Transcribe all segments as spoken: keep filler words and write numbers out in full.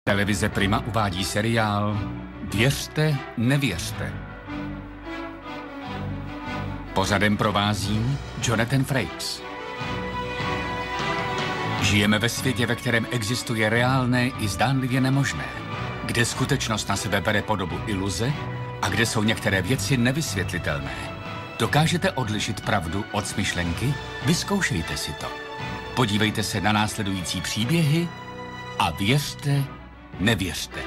Televize Prima uvádí seriál Věřte, nevěřte. Pořadem provází Jonathan Frakes. Žijeme ve světě, ve kterém existuje reálné i zdánlivě nemožné, kde skutečnost na sebe bere podobu iluze a kde jsou některé věci nevysvětlitelné. Dokážete odlišit pravdu od smyšlenky? Vyzkoušejte si to. Podívejte se na následující příběhy a věřte, nevěřte.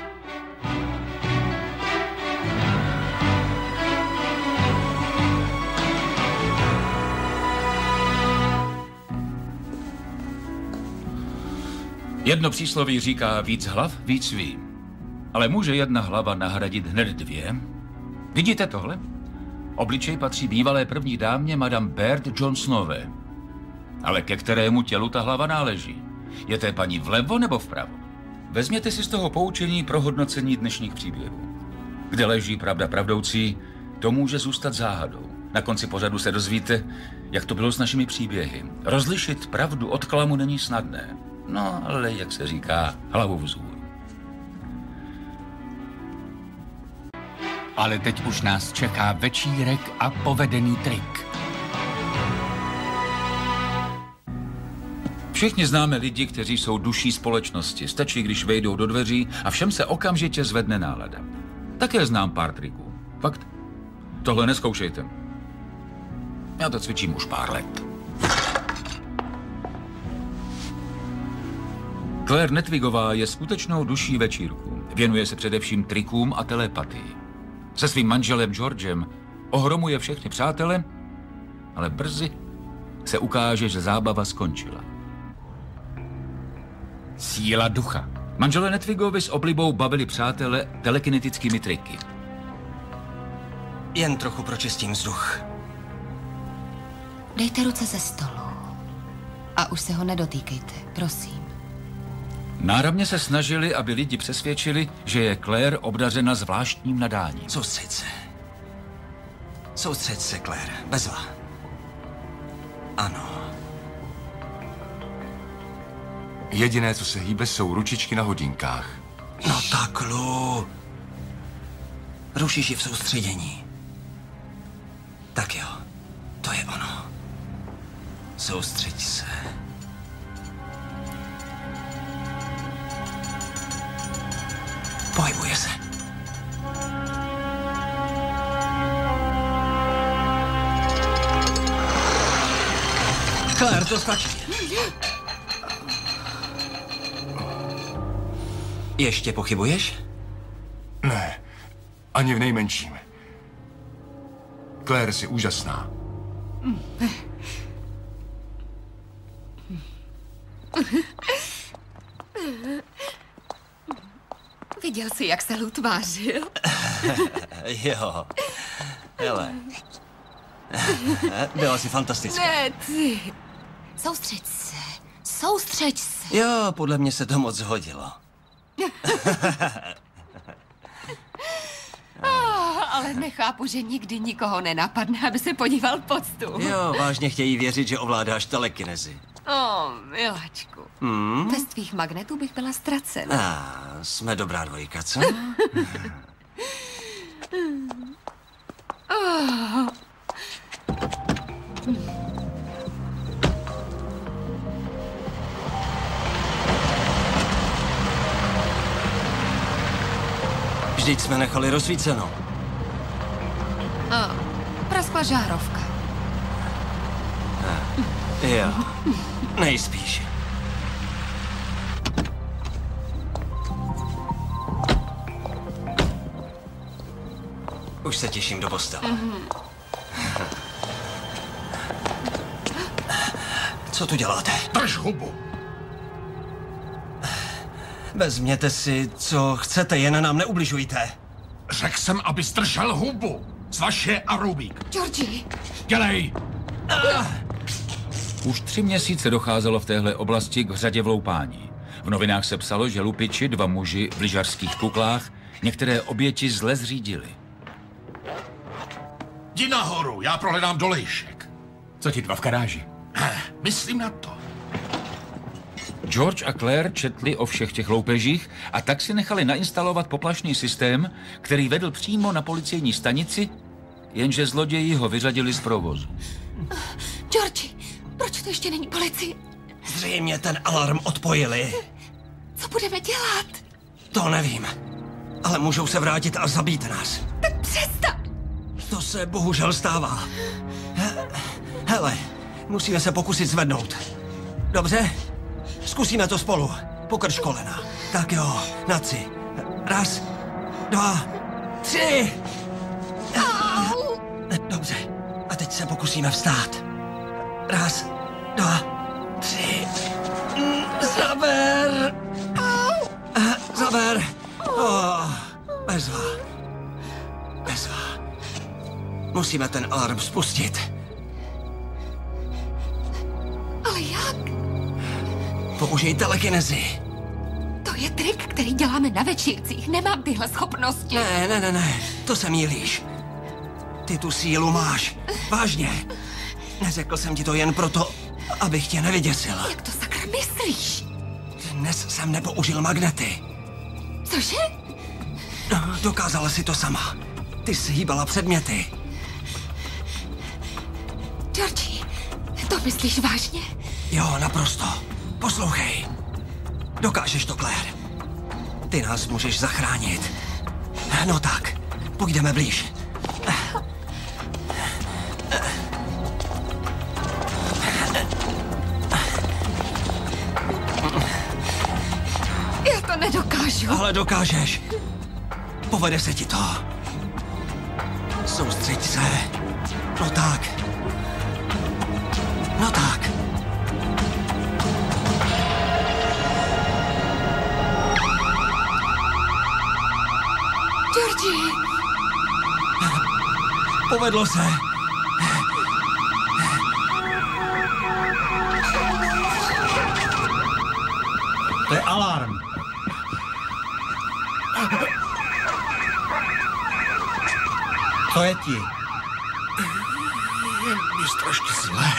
Jedno přísloví říká víc hlav, víc ví. Ale může jedna hlava nahradit hned dvě? Vidíte tohle? Obličej patří bývalé první dámě Madame Baird Johnsonové. Ale ke kterému tělu ta hlava náleží? Je té paní vlevo nebo vpravo? Vezměte si z toho poučení pro hodnocení dnešních příběhů. Kde leží pravda pravdoucí, to může zůstat záhadou. Na konci pořadu se dozvíte, jak to bylo s našimi příběhy. Rozlišit pravdu od klamu není snadné. No, ale jak se říká, hlavu vzhůru. Ale teď už nás čeká večírek a povedený trik. Všichni známe lidi, kteří jsou duší společnosti. Stačí, když vejdou do dveří a všem se okamžitě zvedne nálada. Také znám pár triků. Fakt. Tohle nezkoušejte. Já to cvičím už pár let. Claire Nedwigová je skutečnou duší večírku. Věnuje se především trikům a telepatii. Se svým manželem Georgem ohromuje všechny přátele, ale brzy se ukáže, že zábava skončila. Síla ducha. Manželé Nedwigovi s oblibou bavili přátele telekinetickými triky. Jen trochu pročistím vzduch. Dejte ruce ze stolu. A už se ho nedotýkejte, prosím. Náramně se snažili, aby lidi přesvědčili, že je Claire obdařena zvláštním nadáním. Soustřeď se. Soustřeď se, Claire. Bez zla. Ano. Jediné, co se hýbe, jsou ručičky na hodinkách. No tak, Lu. Rušíš ji v soustředění. Tak jo, to je ono. Soustřeď se. Pohybuje se. Claire, to stačí. Ještě pochybuješ? Ne, ani v nejmenším. Claire, jsi úžasná. Viděl jsi, jak se Lu tvářil? Jo. Hele. Byla jsi fantastická. Ne, ty. Soustřeď se. Soustřeď se. Jo, podle mě se to moc hodilo. Oh, ale nechápu, že nikdy nikoho nenapadne, aby se podíval pod stůl. Jo, vážně chtějí věřit, že ovládáš telekinezi. Oh, miláčku. Hmm? Bez tvých magnetů bych byla ztracena. Ah, jsme dobrá dvojka, co? Oh. Vždyť jsme nechali rozsvíceno. Oh, praskla žárovka. Ah, jo, nejspíš. Už se těším do postele. Mm-hmm. Co tu děláte? Drž hubu! Vezměte si, co chcete, jen nám neubližujte. Řekl jsem, abys držel hubu. Zvaž a Rubík. Georgi! Dělej! Ah! Už tři měsíce docházelo v téhle oblasti k řadě vloupání. V novinách se psalo, že lupiči, dva muži v lyžařských kuklách, některé oběti zle zřídili. Jdi nahoru, já prohledám dolejšek. Co ti dva v garáži? Myslím na to. George a Claire četli o všech těch loupežích a tak si nechali nainstalovat poplašný systém, který vedl přímo na policejní stanici, jenže zloději ho vyřadili z provozu. Georgi, proč to ještě není policie? Zřejmě ten alarm odpojili. Co budeme dělat? To nevím, ale můžou se vrátit a zabít nás. Tak přestaň! To se bohužel stává. He, hele, musíme se pokusit zvednout. Dobře? Zkusíme to spolu. Pokrč kolena. Tak jo, na tři. Raz, dva, tři! Au. Dobře, a teď se pokusíme vstát. Raz, dva, tři. Zaber! Zaber! Oh, bezva. Bezva. Musíme ten alarm spustit. Ale jak? Použij telekinezi. To je trik, který děláme na večírcích. Nemám tyhle schopnosti. Ne, ne, ne, ne, to se mýlíš. Ty tu sílu máš. Vážně. Neřekl jsem ti to jen proto, abych tě nevyděsil. Jak to sakra myslíš? Dnes jsem nepoužil magnety. Cože? Dokázala si to sama. Ty jsi hýbala předměty. Georgi, to myslíš vážně? Jo, naprosto. Poslouchej. Dokážeš to, Claire. Ty nás můžeš zachránit. No tak, půjdeme blíž. Já to nedokážu. Ale dokážeš. Povede se ti to. Soustřeď se. No tak. No tak. Georgi! Povedlo se. To je alarm. Co je ti? Je mi strašně zlé.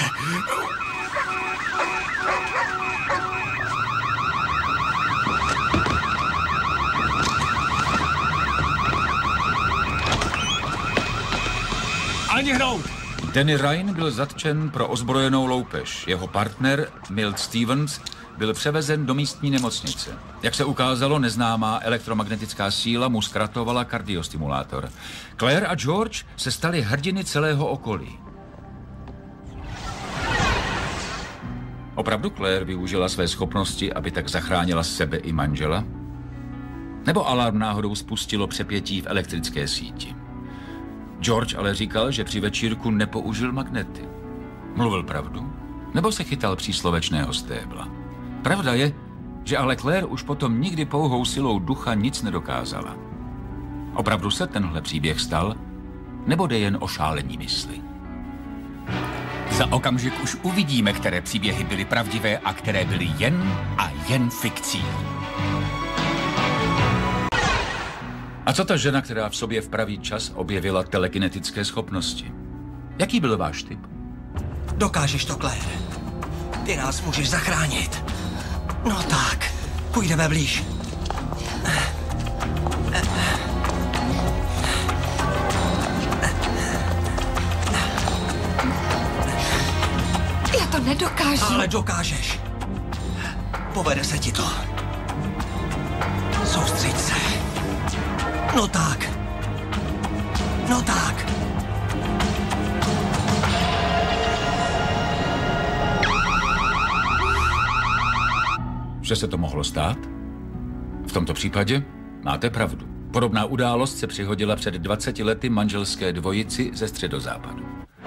Ani hnout! Danny Ryan byl zatčen pro ozbrojenou loupež. Jeho partner, Milt Stevens, byl převezen do místní nemocnice. Jak se ukázalo, neznámá elektromagnetická síla mu zkratovala kardiostimulátor. Claire a George se stali hrdiny celého okolí. Opravdu Claire využila své schopnosti, aby tak zachránila sebe i manžela? Nebo alarm náhodou spustilo přepětí v elektrické síti? George ale říkal, že při večírku nepoužil magnety. Mluvil pravdu? Nebo se chytal příslovečného stébla? Pravda je, že ale Claire už potom nikdy pouhou silou ducha nic nedokázala. Opravdu se tenhle příběh stal? Nebo jde jen o šálení mysli? Za okamžik už uvidíme, které příběhy byly pravdivé a které byly jen a jen fikcí. A co ta žena, která v sobě v pravý čas objevila telekinetické schopnosti? Jaký byl váš tip? Dokážeš to, Claire. Ty nás můžeš zachránit. No tak, půjdeme blíž. Já to nedokážu. Ale dokážeš. Povede se ti to. Soustřeď se. No tak. No tak. Že se to mohlo stát? V tomto případě máte pravdu. Podobná událost se přihodila před dvaceti lety manželské dvojici ze středozápadu.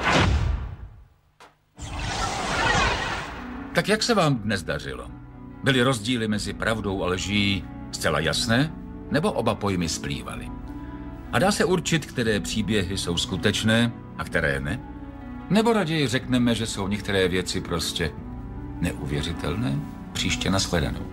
Tak jak se vám dnes dařilo? Byly rozdíly mezi pravdou a lží zcela jasné, nebo oba pojmy splývaly? A dá se určit, které příběhy jsou skutečné a které ne? Nebo raději řekneme, že jsou některé věci prostě neuvěřitelné? Příště nashledanou.